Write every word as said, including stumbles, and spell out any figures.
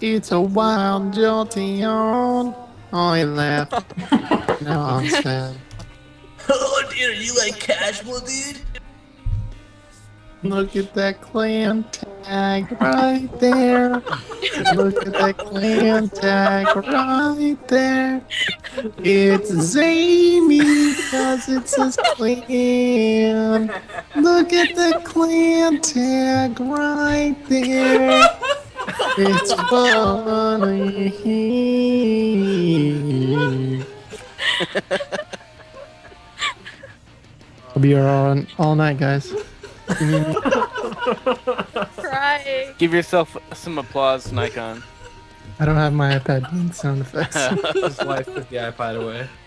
It's a wild jolteon. Oh, he laughed. Now I'm sad. Oh, dude, are you like casual, dude? Look at that clan tag right there. Look at that clan tag right there. It's Zany because it's his clan. Look at the clan tag right there. It's funny. I'll be here all, all night, guys. Crying. Give yourself some applause, Nikon. I don't have my iPad doing sound effects. His wife took the iPad away.